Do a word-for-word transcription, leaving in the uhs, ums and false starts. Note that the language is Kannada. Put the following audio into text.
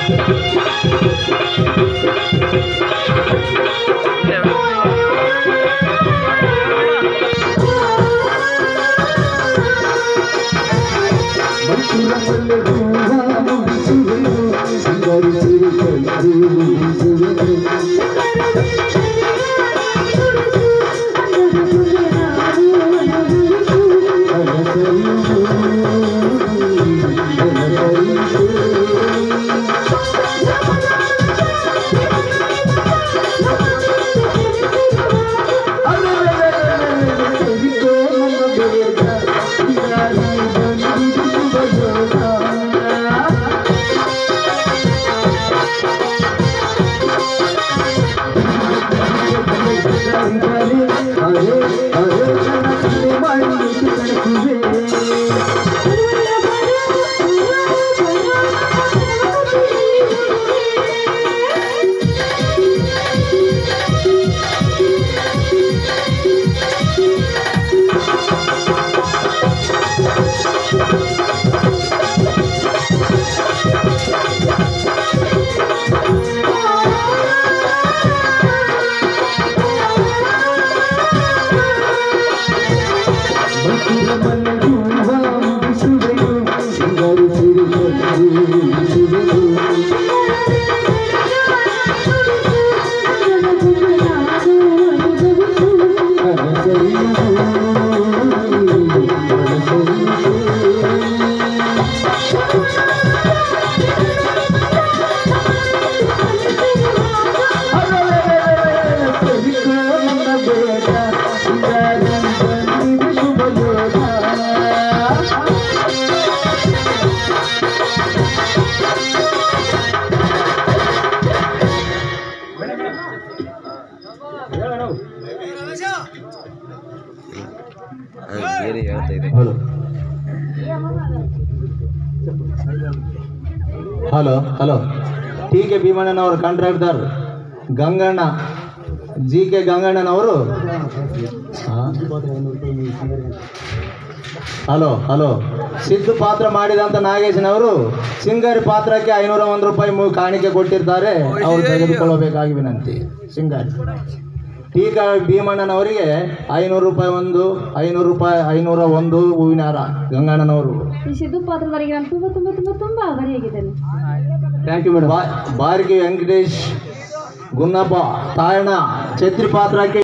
हेलो हेलो हेलो ठीक है ಭೀಮಣ್ಣನವರ ಕಾಂಟ್ರಾಕ್ಟರ್ ಗಂಗಣ್ಣ ಜಿ ಕೆ ಗಂಗಣ್ಣನವರು ಹಲೋ ಹಲೋ ಸಿದ್ದು ಪಾತ್ರ ಮಾಡಿದಂತ ನಾಗೇಶನವರು ಸಿಂಗಾರಿ ಪಾತ್ರಕ್ಕೆ ಐನೂರ ಒಂದು ರೂಪಾಯಿ ಕಾಣಿಕೆ ಕೊಟ್ಟಿರ್ತಾರೆ, ಅವರು ತೆಗೆದುಕೊಳ್ಳಬೇಕಾಗಿ ವಿನಂತಿ. ಸಿಂಗಾರಿ ಟೀಕ ಭೀಮಣ್ಣನವರಿಗೆ ಐನೂರು ರೂಪಾಯಿ ಒಂದು ಐನೂರು ರೂಪಾಯಿ ಐನೂರ ಒಂದು ಹೂವಿನ ಹಾರ ಗಂಗಣ್ಣನವರು. ಈ ಸಿದ್ದು ಪಾತ್ರದವರಿಗೆ ನಾನು ತುಂಬ ತುಂಬ ತುಂಬ ತುಂಬ ಆಭಾರಿಯಾಗಿದ್ದೇನೆ. Thank you madam. ಬಾರಿಗೆ ವೆಂಕಟೇಶ್ ಗುನ್ನಪ್ಪ ತಾಯಣ್ಣ ಛತ್ರಿ ಪಾತ್ರಕ್ಕೆ